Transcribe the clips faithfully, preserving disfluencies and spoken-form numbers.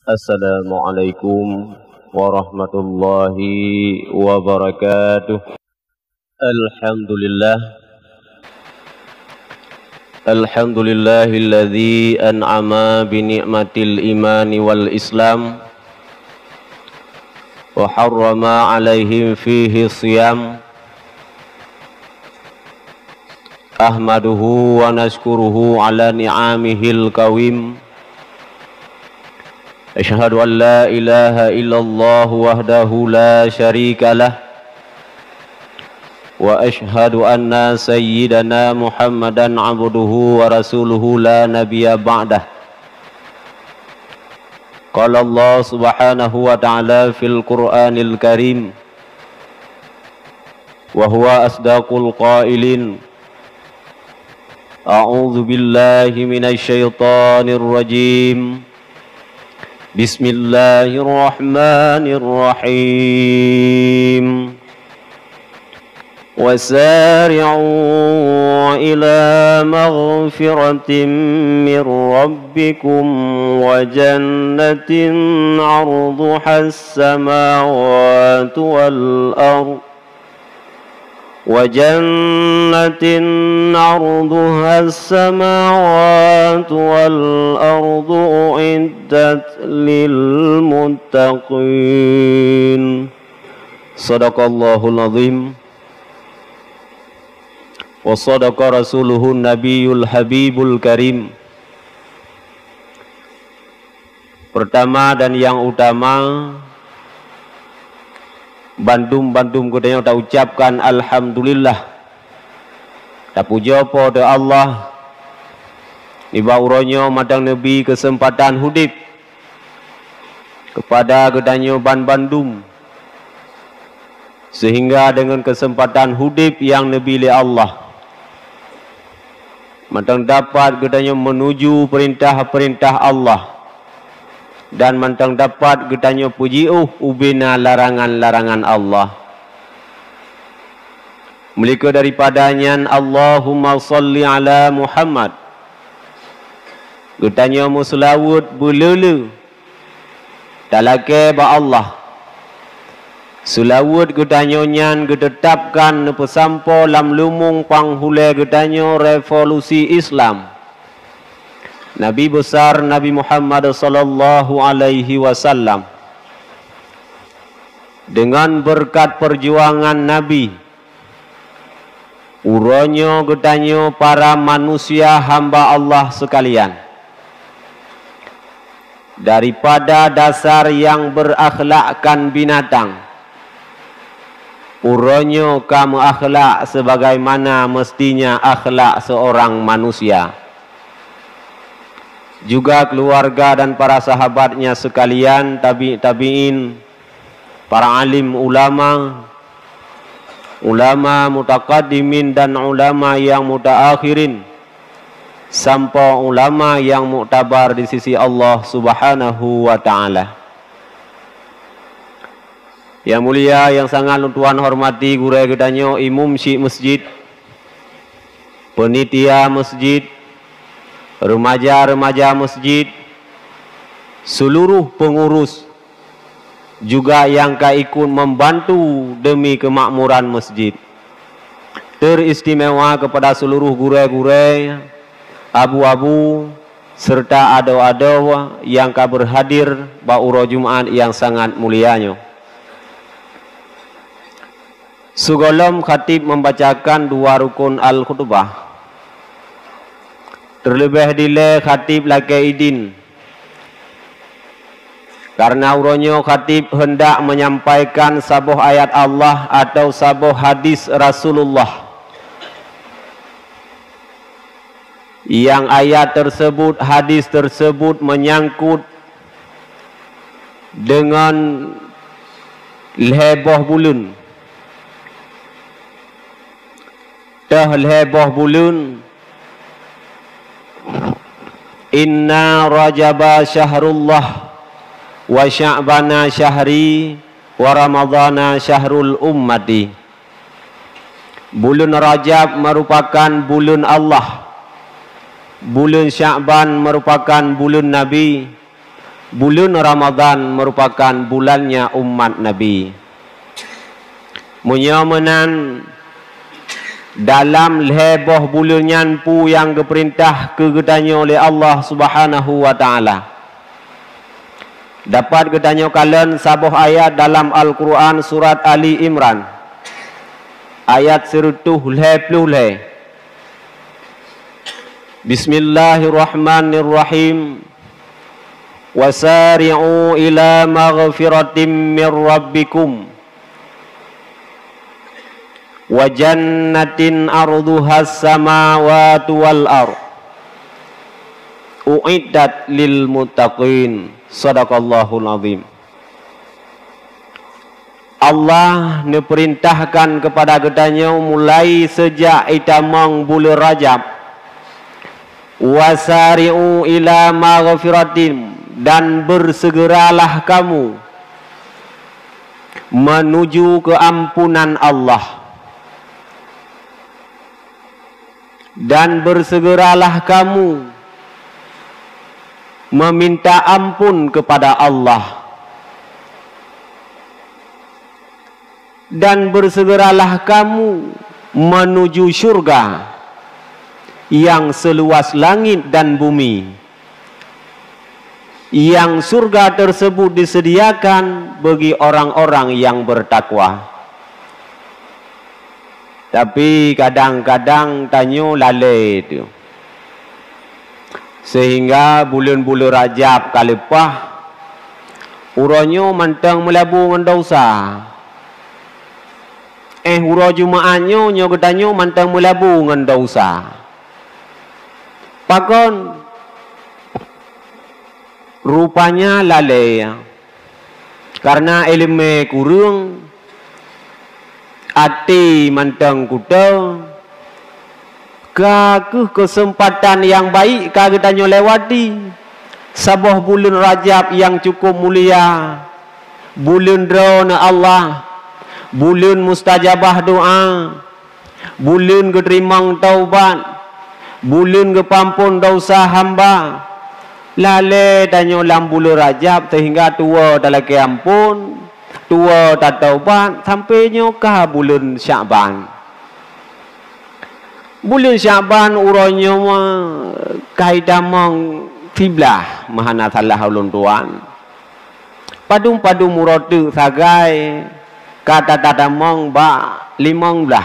Assalamualaikum warahmatullahi wabarakatuh. Alhamdulillah Alhamdulillahilladzi an'ama bi ni'matil imani wal islam wa harrama alaihim fihi siyam. Ahmaduhu wa nashkuruhu ala ni'amihil qawim. Asyhadu an la ilaha illallah wahdahu la syarika lah wa asyhadu anna sayyidana Muhammadan abduhu wa rasuluhu la nabiyya ba'dah. Qala Allah subhanahu wa ta'ala fil Qur'anil Karim wa huwa asdaqul qailin. A'udzu billahi minasy syaithanir rajim. Bismillahirrahmanirrahim. Wasari'u ila maghfiratin min rabbikum wa jannatin 'arduha as-samawati wal ardh wa jannatin 'arduha as-samawati wal ardu u'iddat lil muttaqin. Shadaqallahul azim wa shadaqa rasuluhun nabiyul habibul karim. Pertama dan yang utama, bandum-bandum kudanya kita ucapkan alhamdulillah. Tak puja pada Allah di bauronyo madang Nabi kesempatan hudip kepada kedanyo ban bandum, sehingga dengan kesempatan hudip yang Nabi li Allah madang dapat kedanyo menuju perintah-perintah Allah, dan mantang dapat getanyo pujiuh ubina larangan-larangan Allah. Melika daripadanya Allahumma salli ala Muhammad. Getanyo muslawud bululu dalake ba Allah. Sulawud getanyo nyan getetapkan nepesampo lam lumung panghule getanyo revolusi Islam. Nabi besar Nabi Muhammad sallallahu alaihi wasallam, dengan berkat perjuangan Nabi, uronyo getanyo para manusia hamba Allah sekalian, daripada dasar yang berakhlakkan binatang, uronyo kamu akhlak sebagaimana mestinya akhlak seorang manusia. Juga keluarga dan para sahabatnya sekalian, tabi tabiin, para alim ulama, ulama mutaqaddimin dan ulama yang mutaakhirin, sampai ulama yang muktabar di sisi Allah Subhanahu wa taala. Yang mulia, yang sangat Tuhan hormati, guru gedanyo imam syekh masjid, penitia masjid, remaja-remaja masjid, seluruh pengurus, juga yang ikut membantu demi kemakmuran masjid. Teristimewa kepada seluruh guru-guru, abu-abu, serta ado-ado yang berhadir ba'uro Jumat yang sangat mulianya. Sugolom khatib membacakan dua rukun al-khutbah. Terlebih dile khatib laki idin, karena uronyo khatib hendak menyampaikan sabuh ayat Allah atau sabuh hadis Rasulullah, yang ayat tersebut, hadis tersebut menyangkut dengan leheboh bulun. Dah leheboh bulun, inna rajaba syahrullah wa sya'bana syahri wa ramadhana syahrul ummati. Bulan Rajab merupakan bulan Allah, bulan Sya'ban merupakan bulan Nabi, bulan Ramadan merupakan bulannya umat Nabi. Munyamenan dalam leboh bulannya pu yang diperintah kegetanya oleh Allah Subhanahu wa taala. Dapat getanya kalian sabuh ayat dalam Al-Quran surat Ali Imran ayat seratus lima puluh. Bismillahirrahmanirrahim. Wasari'u ila maghfiratin min rabbikum wa jannatin arduhas samawati wal ardh uiddat lil muttaqin. Sadaqallahul azim. Allah neperintahkan kepada gedanya mulai sejak itamang bulan Rajab, wasari'u ila maghfiratin, dan bersegeralah kamu menuju keampunan Allah, dan bersegeralah kamu meminta ampun kepada Allah, dan bersegeralah kamu menuju syurga yang seluas langit dan bumi, yang surga tersebut disediakan bagi orang-orang yang bertakwa. Tapi kadang-kadang tanyo lalai itu, sehingga bulan-bulan Rajab kalepah uronyo mantang melabu dengan dosa. Eh uro Jumaatnyo nyo gedanyo mantang melabu dengan dosa. Pakon rupanya lalai karena ilmu kurang, ati mantang kuda. Ke kesempatan yang baik kagetanya lewati sebuah bulan Rajab yang cukup mulia, bulan drona Allah, bulan mustajabah doa, bulan keterimang taubat, bulan kepampun dosa hamba. Lale danyo lam bulan Rajab sehingga tua dalam keampun, tua tak taubat sampai nyoka bulan Syaban. Bulan Syaban uronyo kaidamang tiblah mahana salah ulun tuan. Padum-padum murotu sagai kata tadamong ba limong belah.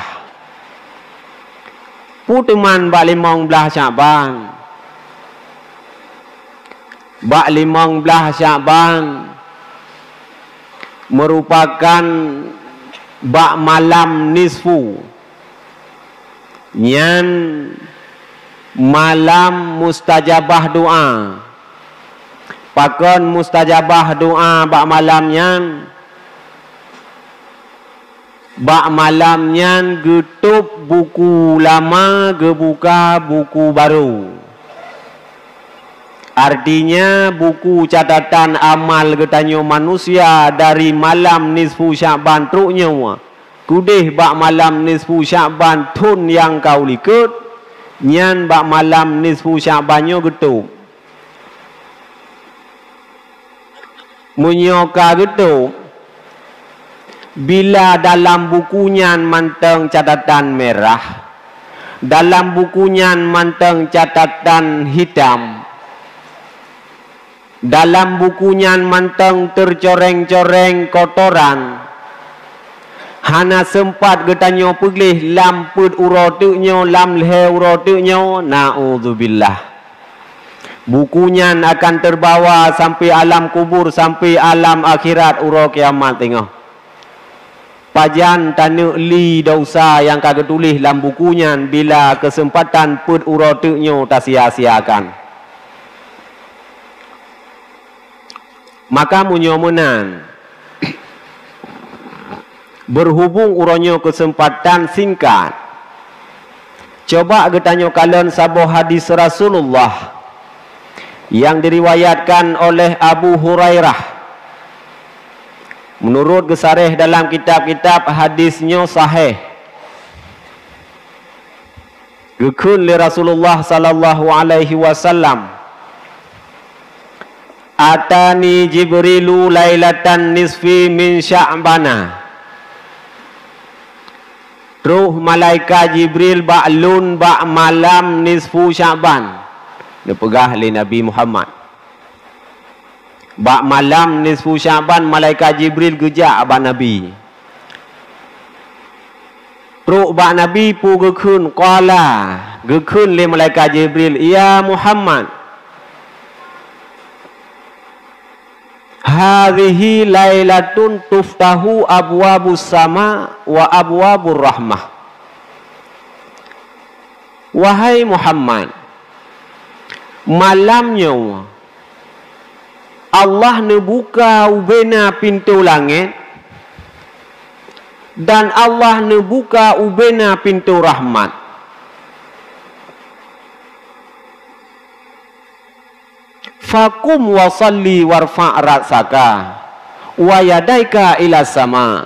Puteman ba limong belah Syaban. Ba limong belah Syaban merupakan ba malam nisfu, nyan malam mustajabah doa. Pakon mustajabah doa bak malam nyan, bak malam nyan getup buku lama gebuka buku baru. Artinya buku catatan amal getanyo manusia dari malam nisfu Syaban truknya kudih bak malam nisfu Syaban tun yang kau likut, nyan bak malam nisfu Syabannya getup. Munyoka getup bila dalam bukunya manteng catatan merah, dalam bukunya manteng catatan hitam, dalam bukunya manteng tercoreng-coreng kotoran, hana sempat getanyo peglih lamput urotuknyo lam lehe urotuknyo, na'udzubillah. Bukunya akan terbawa sampai alam kubur, sampai alam akhirat uro kiamat tengok. Pajan tanu li dosa yang kagak tulis dalam bukunya bila kesempatan put urotuknyo tak sia-siakan. Maka munyomunan berhubung uronyo kesempatan singkat, coba getanyo kalian sabuh hadis Rasulullah yang diriwayatkan oleh Abu Hurairah. Menurut gesareh dalam kitab-kitab hadisnya sahih, gekun li Rasulullah sallallahu alaihi wasallam, Atani Jibrilu lailatan nisfi min Sya'bana. Ruh malaikat Jibril ba'lun ba' malam nisfu Sya'ban. Dia pegah oleh Nabi Muhammad. Ba' malam nisfu Sya'ban malaikat Jibril gejak abang Nabi. Ruh ba' Nabi pu gekun qala. Gekun oleh malaikat Jibril, ya Muhammad, hadhihi lailatun tuftahu abwabus sama wa abwabur rahmah. Wahai Muhammad, malamnya Allah nebuka ubena pintu langit dan Allah nebuka ubena pintu rahmat. Fakum wa salli warfa' ra'saka wa yadaika ila sama.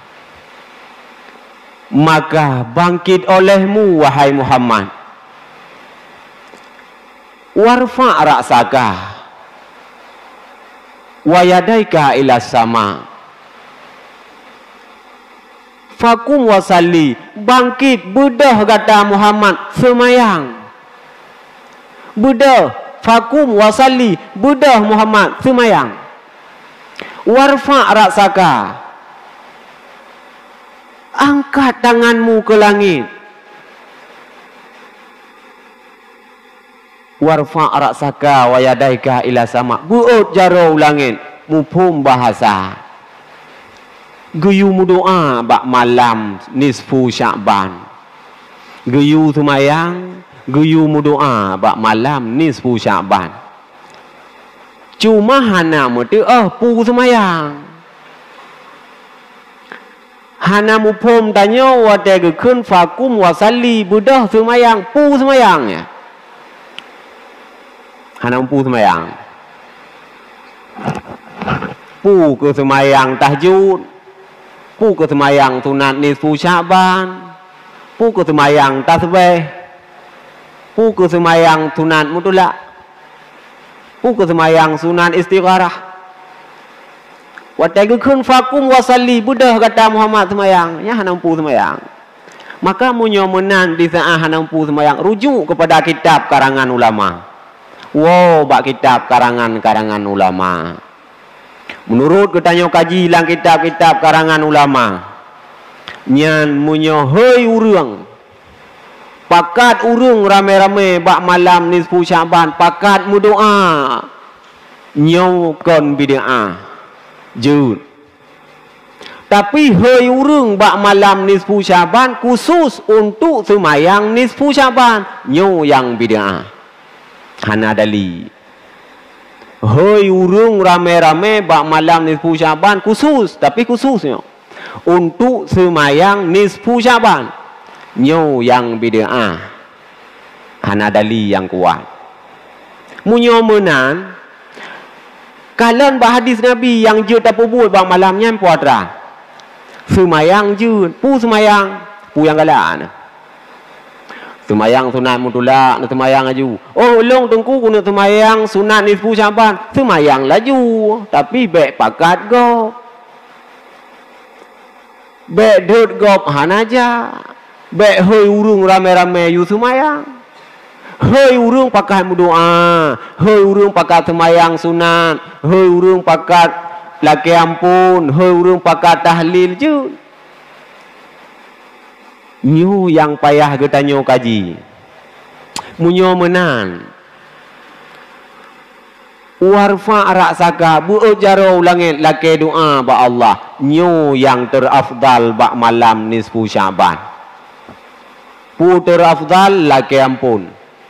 Maka bangkit olehmu wahai Muhammad, warfa' ra'saka wa yadaika ila sama. Fakum wa salli, bangkit bedah kata Muhammad, semayang. Bedah fakum wasalli, bedah Muhammad, semayang. Warfa' ra'saka, angkat tanganmu ke langit. Warfa' ra'saka wa yadaika ila sama. Buut jaro langit, mupum bahasa. Geyu mudoa bak malam nisfu Sya'ban. Geyu semayang, geyu mudoa bak malam nisfu Sya'ban. Cuma hana mesti oh pu semayang. Hana mupom tanya wate gekun fakum wasalli, bedah semayang, pu semayangnya. Hana pu semayang. Pu ke semayang tahajud, pu ke semayang sunat nisfu Sya'ban, pu ke semayang tasbih, pu ke semayang sunat mutulak, pu ke semayang sunat istigharah. Watai gekun fakum wasalli, bedah kata Muhammad semayang, ya hanam pu semayang. Maka munyo menan di saat hanam pu semayang, rujuk kepada kitab karangan ulama. Wow, bak kitab karangan-karangan ulama. Menurut ketanya kaji lang kitab-kitab karangan ulama, nyan munyo hei urang, pakat urung rame-rame bak malam nisfu Sya'ban, pakat mudoa nyaw kon bid'ah jud. Tapi hei urung bak malam nisfu Sya'ban khusus untuk semayang nisfu Sya'ban, nyaw yang bid'ah. Hana dali. Hei urung rame-rame bak malam nisfu Sya'ban khusus, tapi khususnya untuk semayang nisfu Sya'ban, nyo yang bid'ah. Hana dali yang kuat. Munyo menan kalian bah hadis Nabi yang je tak pubul bak malamnya puatra. Semayang je, pu semayang, pu yang galak. Semayang sunat mutulak, nak semayang aju. Oh, long tengku guna semayang sunat nisfu Sya'ban, semayang laju. Tapi bek pakat gop. Bek dut gop hanaja. Bek hei urung rame-rame yu semayang. Hei urung pakat berdoa, hei urung pakat semayang sunat, hei urung pakat laki ampun, hei urung pakat tahlil je. Nyu yang payah kita nyu kaji. Munyo menan. Warfa' ra'saka, bu'ut jaro langit laki doa ba Allah. Nyu yang terafdal bak malam nisfu Sya'ban. Pu terafdal laki ampun.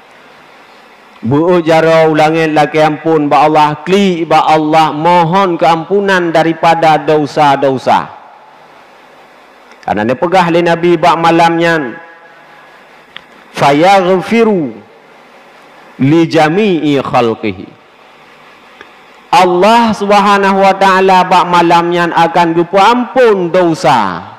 Bu'ut jaro langit laki ampun ba Allah. Kli ba Allah, mohon keampunan daripada dosa-dosa. Karena dia pegah oleh Nabi bak malamnya, fayaghfiru li jami'i khalqihi. Allah Subhanahu wa taala bak malamnya akan gupa ampun dosa.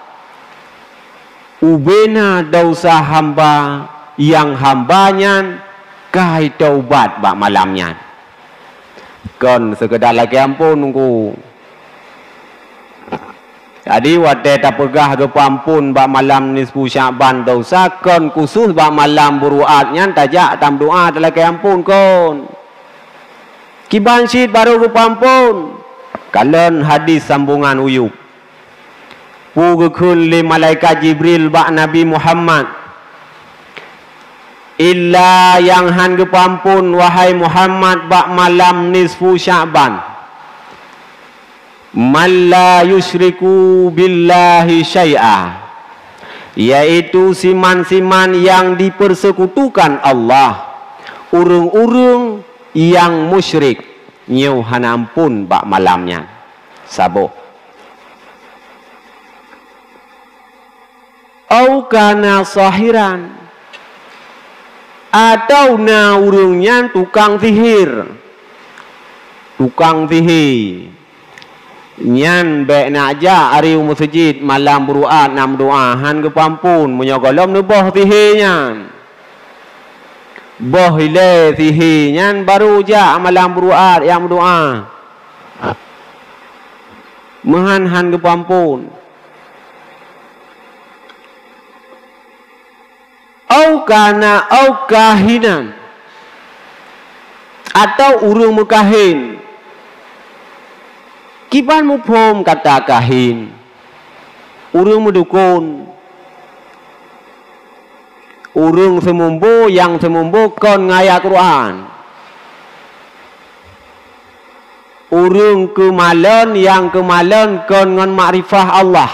Ubena dosa hamba yang hambanya kai taubat bak malamnya. kon sekedar lagi ampun ku. Jadi wadah tak pegah ke pampun bak malam nisfu Syaban dosa kon khusus bak malam buruat nyan tajak tam doa lagi ampun kon. Kiban syid baru ke pampun. Kalen hadis sambungan uyub. Pu gekun li malaikat Jibril bak Nabi Muhammad. Illa yang han ke pampun wahai Muhammad bak malam nisfu Syaban. Man la yusyriku billahi syai'ah, yaitu siman-siman yang dipersekutukan Allah, urung-urung yang musyrik nyau hanampun bak malamnya sabuh. Au kana sahiran, atau na urungnya tukang sihir, tukang sihir nyan baik nak aja hari masjid malam beruat nam doa han ke pampun menyogolom ne boh sihirnya boh ile sihirnya baru ja malam beruat yang doa mehan han ke pampun. Au kana au kahinan, atau urung mukahin. Kiban mupom kata kahin, urung mudukun, urung semumbu yang semumbu kon ngayat Quran, urung kemalan yang kemalan kon ngon makrifah Allah.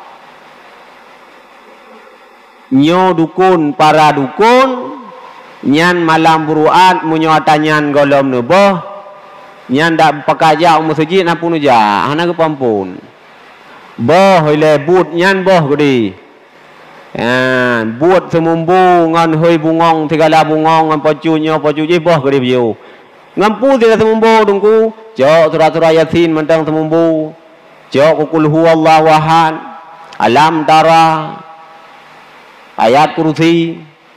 Nyo dukun para dukun nyan malam buruat munyo tanyan golom neboh nyan dak pakaja masjid napun uja hana ke pampun boh ile but nyan boh gede ah but semumbu ngan hoi bungong tigala bungong ngan pocunyo pocuji boh gede biu ngampu tidak semumbu dungku jok surah-surah yasin mentang semumbu jok kul huwallahu ahad alam tara ayat kursi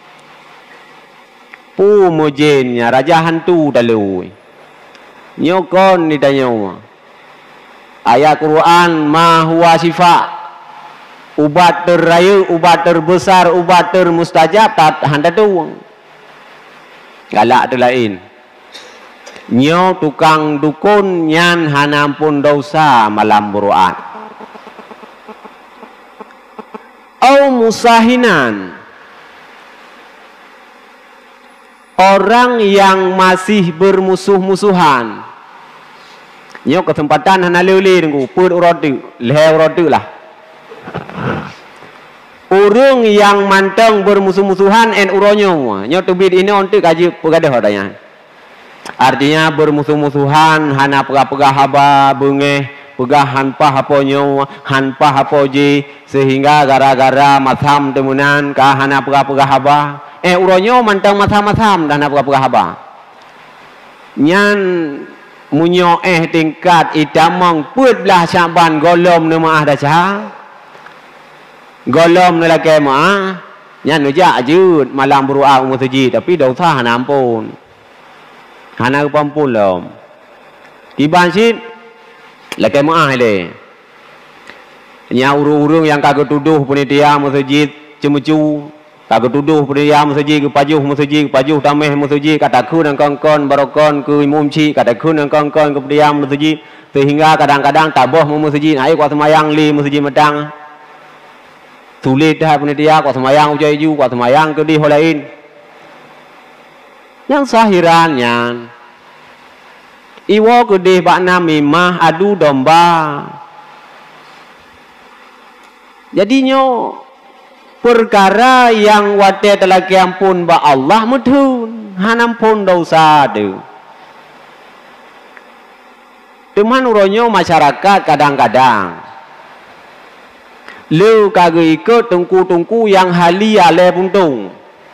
pu mujinnya raja hantu dalu nyokon ni danyo ayat Quran ma huwa syifa ubat terraya ubat terbesar ubat termustajab tak handa tu galak tu lain nyo tukang dukun nyan hanampun dosa malam buruat. Au musahinan, orang yang masih bermusuh-musuhan. Nyo kesempatan hana leuli ngu put uradu leher uradu lah. Urung yang manteng bermusuh-musuhan en uronyo. Nyo tubid ini untuk kaji pegadah hodanya. Artinya bermusuh-musuhan hana pegah-pegah haba bengeh pegah hanpah aponyo hanpah apoji sehingga gara-gara matham temunan ka hana pegah-pegah haba eh uronyo mantang matham-matham dan hana pegah-pegah haba nyan munyo eh tingkat idamong put belah Syaban golom ne maah daca golom ne lake maah nyan uja ajud malam beruah masjid tapi dosa hana ampun hana pampun lom tiban sid laki maah le nya urung-urung yang kagak tuduh penitia masjid cemucu kagak tuduh penitia masjid ke pajuh masjid pajuh tameh masjid kata ku nang kongkon barokon ku mumci kata ku nang kongkon ke penitia masjid sehingga kadang-kadang taboh mu masjid ai kuat semayang li masjid medang sulit dah penitia kuat semayang ujai ju kuat semayang ke di holain yang sahirannya iwo gede bakna mimah adu domba. Jadinya perkara yang wate telaki ampun ba Allah mudhun hanampun dosa tu. Teman uronyo masyarakat kadang-kadang lu kagak ikut tungku-tungku yang halia le puntung.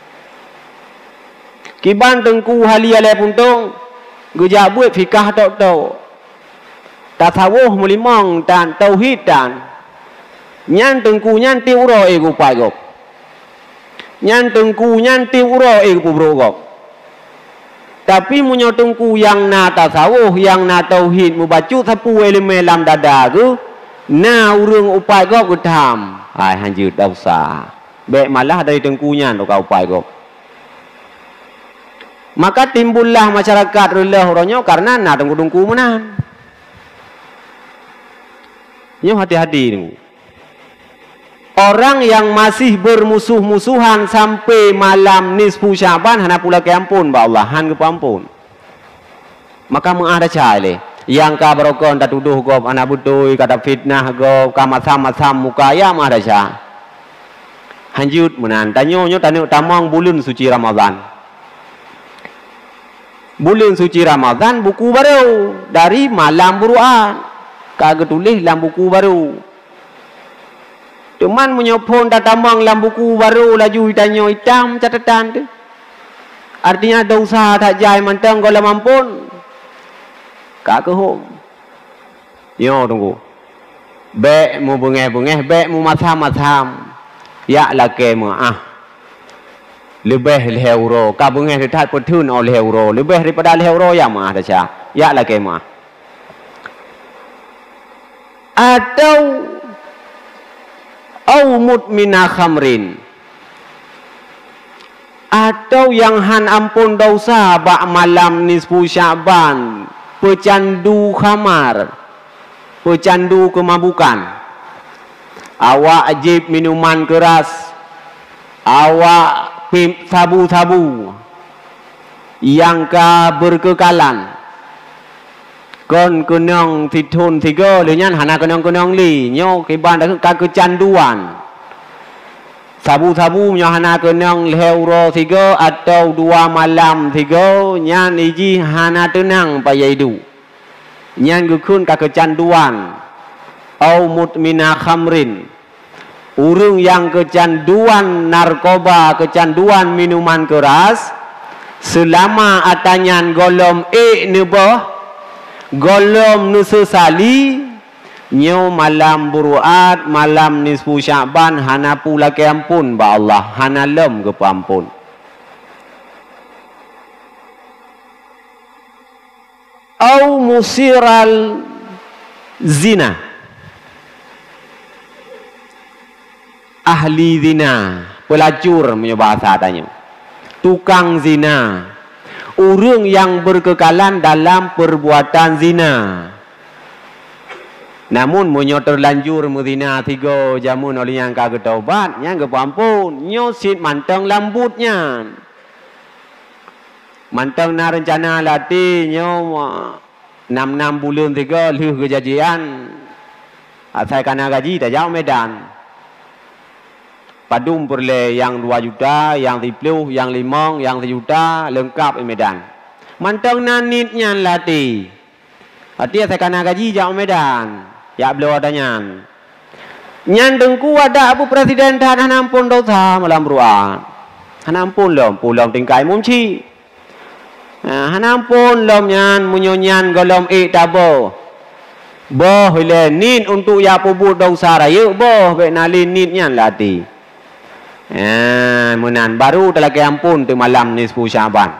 Kiban tungku halia le puntung gejak buat fikah tok-tok tasawuf mulimong dan tauhid dan nyan tengku nyan ti uro e gupai gop nyan tengku nyan ti uro e kubro gop Tapi menyotongku yang na tasawuf, yang na tauhid, membaca sapu elemen dalam dada tu, na urung upai kau ku tham. Hai hanjut dah usah. Baik malah dari tengkunya tu kau upai kau. Maka timbullah masyarakat relah orangnya karena na tengku-tengku menan. Nyo hati-hati ni. Orang yang masih bermusuh-musuhan sampai malam nisfu Syaban hana pula ke ampun ba Allah, han ke ampun. Maka mengada cale yang ka barokon tak tuduh gop anak butoi kata fitnah gop ka masam-masam muka ya mengada ca. Hanjut menan tanyo nyo tanu tamang bulan suci Ramadan. Bulan suci Ramadan buku baru dari malam buruan. Kagak tulis dalam buku baru. Cuman menyopon datamang dalam buku baru laju hitanyo hitam catatan tu. Artinya ada usaha tak jai mantang kalau mampun. Kak ke home. Yo tunggu. Bek mu bengeh-bengeh, bek mu masam-masam. Ya lake mu ah. Lebih leheuro, ka bengeh detat petun oleh leheuro, lebih daripada leheuro ya mah dah sya. Ya lake mu. Atau au mutmina khamrin, atau yang han ampun dosa bak malam nisfu Syaban, pecandu khamar, pecandu kemabukan, awak ajib minuman keras, awak pim sabu-sabu yang ka berkekalan. Kon kenong titun tiga lenyan hana kenong-kenong li nyo kiban dak ka kecanduan. Sabu-sabu nyo hana kenong leuro tiga atau dua malam tiga nyan iji hana tenang payaidu. Nyan gukun ka kecanduan. Au mutmina khamrin. Urung yang kecanduan narkoba, kecanduan minuman keras selama atanyan golom e nebah golom nusesali nyo malam buruat malam nisfu Syaban hana pula ke ampun ba Allah hana lem ke ampun. Au musiral zina, ahli zina, pelacur punya bahasa tanya, tukang zina, orang yang berkekalan dalam perbuatan zina. Namun munyo terlanjur muzina tiga jamun oleh yang kagak taubat, yang ke ampun, nyosit manteng lambutnya. Manteng na rencana latih nyo enam enam bulan tiga liu kejadian. Asal kana gaji tak jauh Medan. Padum perle yang dua juta, yang sepuluh, yang lima, yang sejuta lengkap di Medan. Manteng nanitnya latih. Artinya saya kena gaji jauh Medan. Ya beliau adanya. Nyandengku ada Abu Presiden dan hanampun dosa malam ruang. Hanampun lom, pulau tingkai mumci. Hanampun lom nyan munyonyan golom e tabo. Boh le nit untuk ya pubut dosa raya boh be nalin nitnya latih. Eh, menan baru telah ke ampun tu malam nisfu Syaban.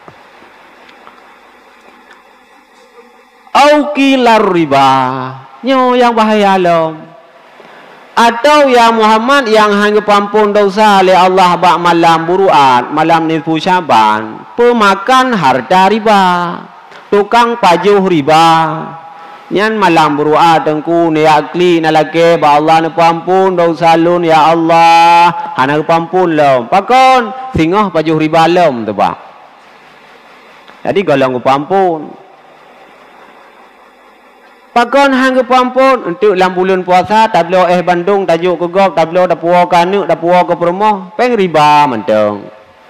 Au kilar riba, nyo yang bahaya lom. Atau ya Muhammad yang hanya ampun dosa oleh Allah bak malam buruat, malam nisfu Syaban, pemakan harta riba, tukang pajuh riba. Nyan malam berdoa tengku ni akli nalake ba Allah ni pampun dosa lun ya Allah hana pampun lom pakon singoh pajuh riba lom tu ba. Jadi golong pampun pakon hang pampun untuk dalam bulan puasa tablo eh Bandung tajuk ke gop tablo da puo kanu da puo ke promo peng riba menteng.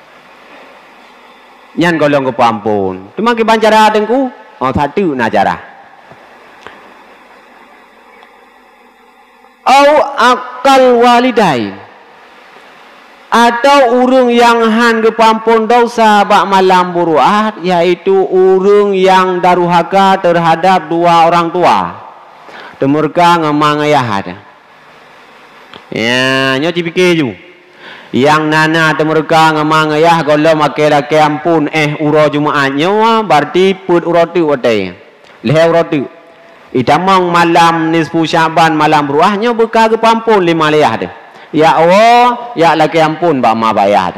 Nyan golong pampun cuma ke bancara tengku oh satu na cara. Au akal walidain, atau urung yang han kepampun dosa bak malam buruat, yaitu urung yang daruhaka terhadap dua orang tua. Temurka ngemang ayah ada. Ya, nyo dipikir ju. Yang nana temerka ngamang ayah kalau makai laki ampun eh uro Jumaatnya berarti put uro tu wadai. Leh uro tu. Itamang malam nisfu Syaban malam ruahnya bekah ke pampun lima liyah dia. Ya Allah, ya laki ampun ba ma bayar.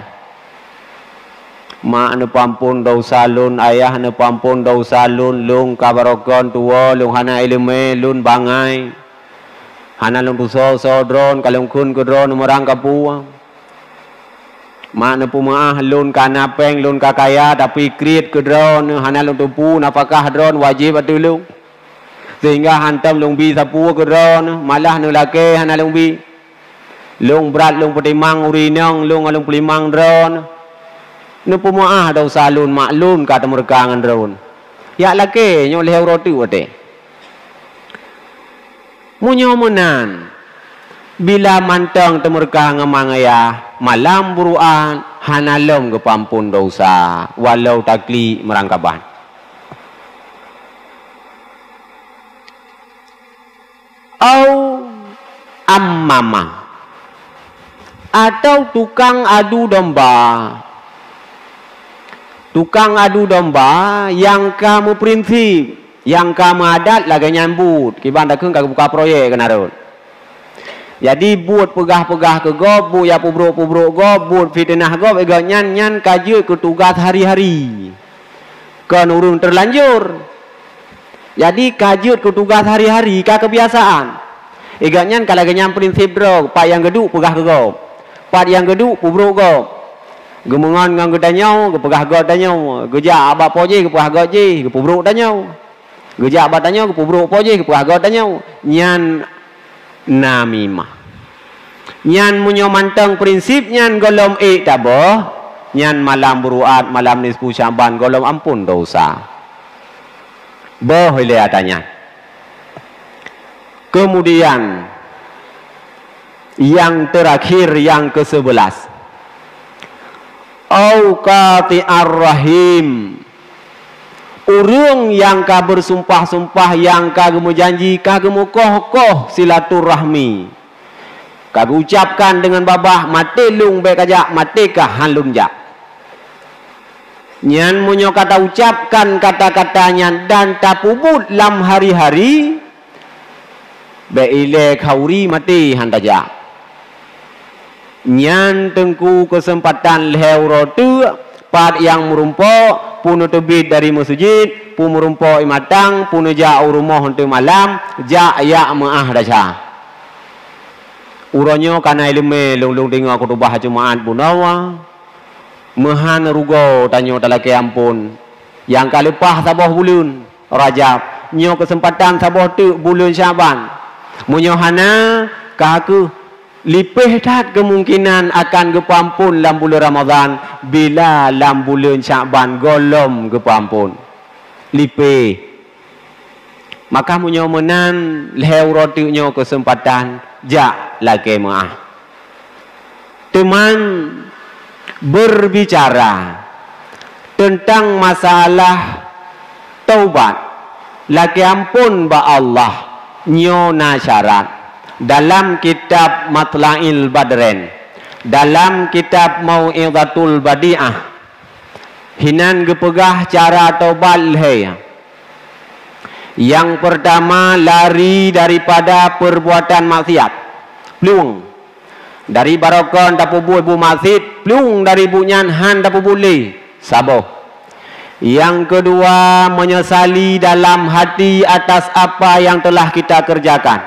Mak ne pampun dau salun, ayah ne pampun dau salun, lung kabarokon tua, lung hana ilmu, lun bangai. Hana lung tuso so drone, kalung kun ke drone merang kapua. Mak ne pumaah lun kanapeng, lun kakaya tapi krit ke drone, hana lung tupu napakah drone wajib atu lung. Sehingga hantam lung bi sapu ke drone, malah ne laki hana lung bi. Lung berat lung petimang urinang, lung alung pelimang drone. Ne pumaah dau salun maklun kata mereka ngan drone. Ya laki nyo leh roti wate. Munyo menan. Bila mantang temerkah ngamangaya malam buruan hanalom ke pampun dosa walau takli merangkaban. Au ammama atau tukang adu domba. Tukang adu domba yang kamu prinsip, yang kamu adat lagi nyambut. Kiban dah keng buka proyek kenarun. Jadi buat pegah-pegah ke gob, bu ya pubruk-pubruk gob, buat fitnah gob, ega nyan-nyan kajut ke tugas hari-hari. Kan urung terlanjur. Jadi kajut ke tugas hari-hari, ka kebiasaan. Ega nyan kalau genyan prinsip drog, pak yang geduk pegah ke gob. Pak yang geduk pubruk gob. Gemungan ngang gedanyau, ke pegah gob danyau. Gejak abak poje ke pegah gob je, ke pubruk danyau. Gejak abak danyau, ke pubruk poje, ke pegah gob danyau. Nyan namimah. Nyan munyo mantang prinsip nyan golom e taboh. Nyan malam buruat malam nisfu Syaban golom ampun dosa. Boh lihatnya. Kemudian yang terakhir yang ke sebelas. Auqati ar-rahim. Urung yang ka bersumpah-sumpah yang ka gemu janji ka gemu koh-koh silaturahmi. Ka ucapkan dengan babah mati lung baik aja mati kah halun jak. Nyan munyo kata ucapkan kata-katanya dan tapubut lam hari-hari beile khauri mati handaja. Nyan tengku kesempatan lehuro tu pat yang merumpok puno tebit dari masjid, pu merumpok imatang, puno ja rumah untuk malam, ja ya maah daca. Uronyo kana ilme lung-lung tengok khutbah Jumaat punawa. Mehan rugo tanyo talake ampun. Yang kalepah sabah bulan Rajab, nyo kesempatan sabah tu bulan Syaban. Munyo hana kaku lipeh tak kemungkinan akan gepampun dalam bulan Ramadan bila dalam bulan Syaban golom gepampun lipeh. Maka munyo menan leheu rotinyo kesempatan jak lagi maah. Teman berbicara tentang masalah taubat lagi ampun ba Allah nyo na syarat dalam kitab Matla'il Badren, dalam kitab Mau'izatul Badi'ah, hinan gepegah cara taubat leh. Yang pertama lari daripada perbuatan maksiat, plung dari barokon tapu bu ibu maksiat, plung dari bunyan han tapu boleh saboh. Yang kedua menyesali dalam hati atas apa yang telah kita kerjakan.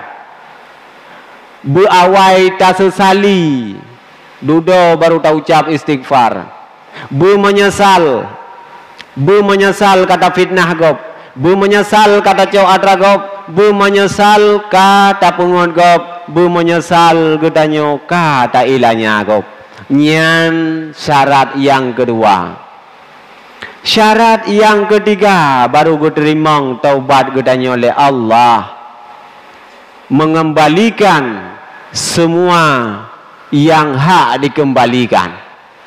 Berawai tak sesali, dudo baru tak ucap istighfar. Bu menyesal, bu menyesal kata fitnah gob, bu menyesal kata cau atra gob, bu menyesal kata pungut gob, bu menyesal gedanyo kata ilanya gob. Nyan syarat yang kedua. Syarat yang ketiga baru geterimang taubat gedanyo oleh Allah, mengembalikan semua yang hak dikembalikan.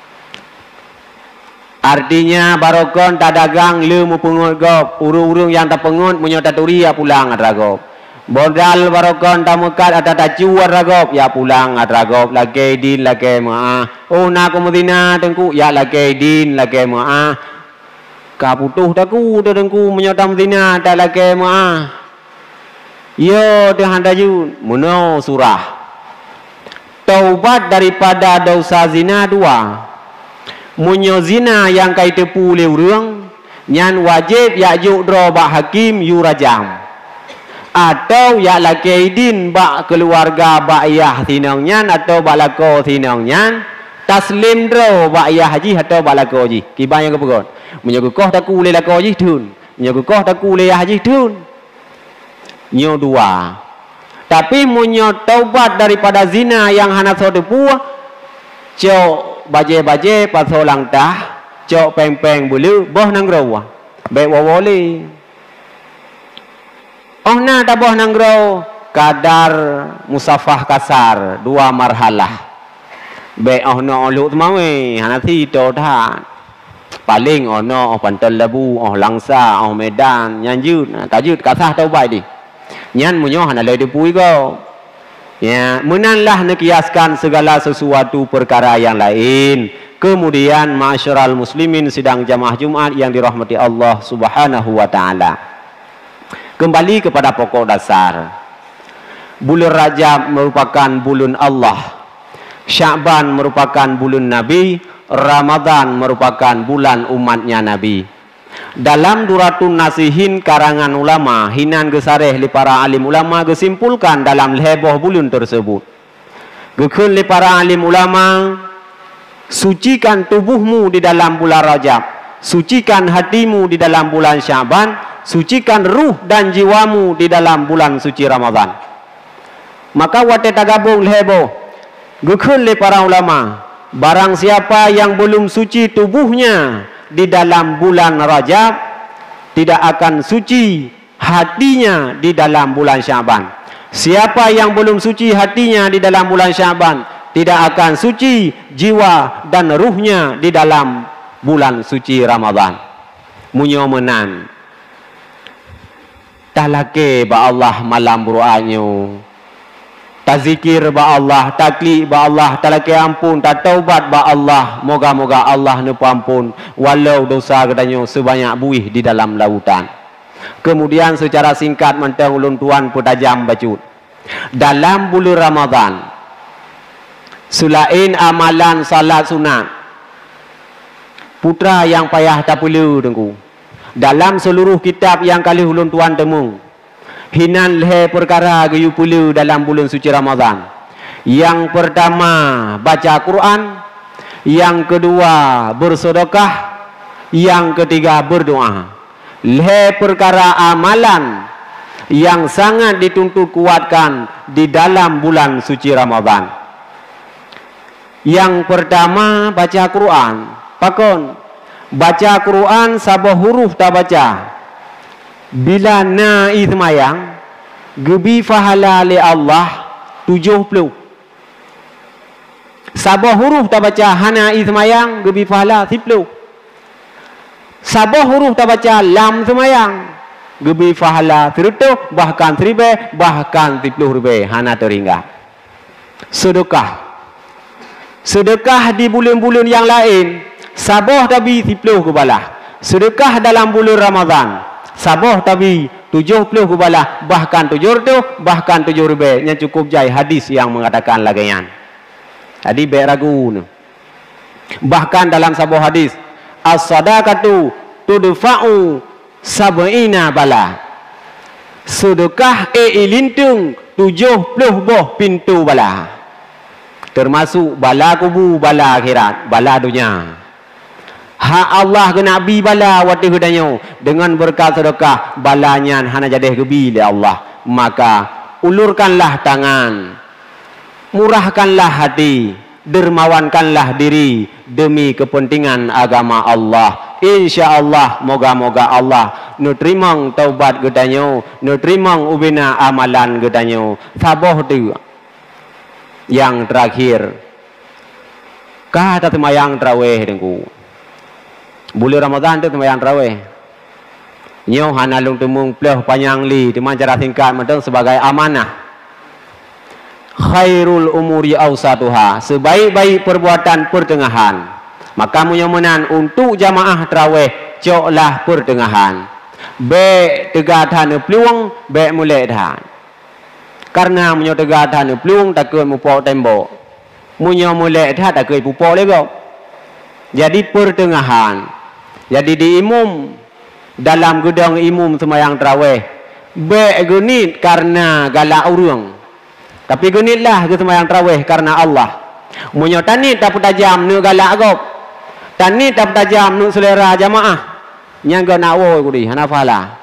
Artinya barokon tak dagang lemu pengut gop, urung-urung yang tak pengut menyo tak turia pulang adragop. Bodal barokon tamukat ada tajuar ragop ya pulang at ragop lagi din lagi maah. Oh nak ke Madinah tengku ya lagi din lagi maah. Kaputuh taku tengku menyodam Madinah tak lagi maah. Yo Tuhan daju muno surah. Taubat daripada dosa zina dua. Munyo zina yang kai tepu leu reung nyan wajib ya juk dro ba hakim yu rajam. Atau ya laki din bak keluarga bak ayah tinongnya atau bak lako tinongnya taslim dro bak ayah haji atau bak lako haji kibanya ke pegon menyogoh taku le lako haji tun menyogoh taku le haji tun nyo dua tapi munyo taubat daripada zina yang hana sodepu cok baje-baje pasolang tah cok peng-peng bulu boh nang rawa baik wawoli. Oh na taboh nanggro kadar musafah kasar dua marhalah. Be oh no lu temawe hanati to tha. Paling oh no oh pantel labu oh langsa oh medan nyanjut tajut kasah tau bai di. Nyan munyo hana le depui go. Ya, menanlah nekiaskan segala sesuatu perkara yang lain. Kemudian masyarakat muslimin sidang jamaah Jumat yang dirahmati Allah Subhanahu wa taala. Kembali kepada pokok dasar. Bulan Rajab merupakan bulan Allah. Sya'ban merupakan bulan Nabi. Ramadan merupakan bulan umatnya Nabi. Dalam Duratun Nasihin karangan ulama, hinan gesareh li para alim ulama gesimpulkan dalam heboh bulan tersebut. Gekun li para alim ulama, sucikan tubuhmu di dalam bulan Rajab. Sucikan hatimu di dalam bulan Sya'ban. Sucikan ruh dan jiwamu di dalam bulan suci Ramadan. Maka wate tagabung lehebo gukun le para ulama, barang siapa yang belum suci tubuhnya di dalam bulan Rajab, tidak akan suci hatinya di dalam bulan Sya'ban. Siapa yang belum suci hatinya di dalam bulan Sya'ban, tidak akan suci jiwa dan ruhnya di dalam bulan suci Ramadan. Munyo menan talake ba Allah malam beruanyo, tazikir ba Allah, takli ba Allah, talake ampun, tak taubat ba Allah, moga-moga Allah ne ampun walau dosa gedanyo sebanyak buih di dalam lautan. Kemudian secara singkat mentang ulun tuan petajam bacut. Dalam bulan Ramadan, selain amalan salat sunat, putra yang payah tak perlu dengku. Dalam seluruh kitab yang kali ulun tuan temu, hinan le perkara gayu pulu dalam bulan suci Ramadan. Yang pertama baca Quran, yang kedua bersedekah, yang ketiga berdoa. Le perkara amalan yang sangat dituntut kuatkan di dalam bulan suci Ramadan. Yang pertama baca Quran. Pakon baca Quran sabah huruf tak baca. Bila na izmayang gebi fahala li Allah tujuh puluh. Sabah huruf tak baca hana izmayang gebi fahala sepuluh. Sabah huruf tak baca lam izmayang gebi fahala seratus bahkan seribu bahkan sepuluh ribu hana teringat. Sedekah. Sedekah di bulan-bulan yang lain sabah tabi sepuluh kubalah. Sedekah dalam bulan Ramadan sabah tabi tujuh puluh kubalah, bahkan tujuh ratus, bahkan tujuh ribu. Yang cukup jai hadis yang mengatakan lagayan. Jadi beragu. Bahkan dalam sebuah hadis, as-sadaqatu tudfa'u sab'ina bala. Sedekah e ilintung tujuh puluh boh pintu bala. Termasuk bala kubu, bala akhirat, bala dunia. Hak Allah ke Nabi bala waktu kedanyo dengan berkat sedekah balanya hana jadi gebi oleh Allah. Maka ulurkanlah tangan, murahkanlah hati, dermawankanlah diri demi kepentingan agama Allah. Insya Allah moga-moga Allah nutrimang taubat gedanyo, nutrimang ubina amalan gedanyo. Saboh tu yang terakhir kata temayang terawih dengku. Bulan Ramadan tu sembahyang tarawih. nyo hana lung temung pleh panjang li di cara singkat medeng sebagai amanah. Khairul umuri awsatuha, sebaik-baik perbuatan pertengahan. Maka munyomenan untuk jamaah tarawih coklah pertengahan. Baik tegatan peluang, baik mulai dah. Karena munyo tegatan peluang takut mupok tembok. Munyo mulai dah takut pupok lego. Jadi pertengahan. Jadi di imum dalam gudang imum semayang tarawih baik genit karena galak urang. Tapi genitlah ke semayang tarawih karena Allah. Munyo tanit tak tajam nu galak gop. Tanit tak tajam nu selera jamaah. Nyangga nak wo kudi hanafala.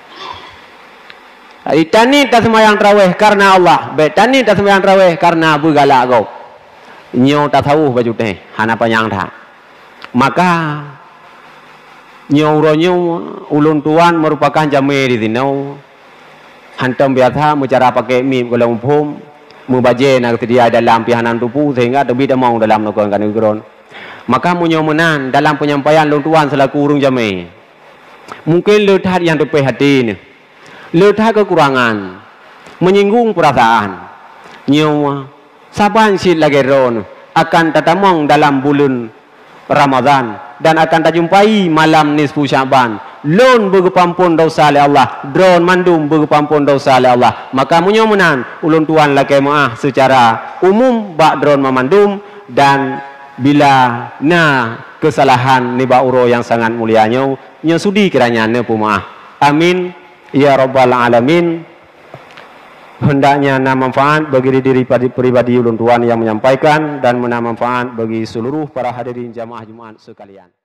Tanit tak semayang tarawih karena Allah. Baik tanit tak semayang tarawih karena bergalak gop. Nyo tak tahu baju teh hana panjang dah. Maka nyauronyo ulun tuan merupakan jamir di sini. Hantam biasa mencara pakai mim kalau umpum membaca nak dia dalam pihanan tubuh sehingga lebih mau dalam nakon kan ikron. Maka munyomenan dalam penyampaian ulun tuan selaku urung jamir. Mungkin letak yang depai hati ni, letak kekurangan, menyinggung perasaan. Nyawa saban sid lagi ron akan tatamong dalam bulan Ramadan dan akan terjumpai malam nisfu Syaban. Lon berkepampun dosa oleh Allah, drone mandum berkepampun dosa oleh Allah. Maka munyomenan ulun tuan lakai maah secara umum bak drone memandum, dan bila na kesalahan ni ba uro yang sangat mulianya nya sudi kiranya ne pumaah. Amin ya rabbal alamin. Hendaknya na manfaat bagi diri pribadi ulun tuan yang menyampaikan dan mena manfaat bagi seluruh para hadirin jamaah Jumat sekalian.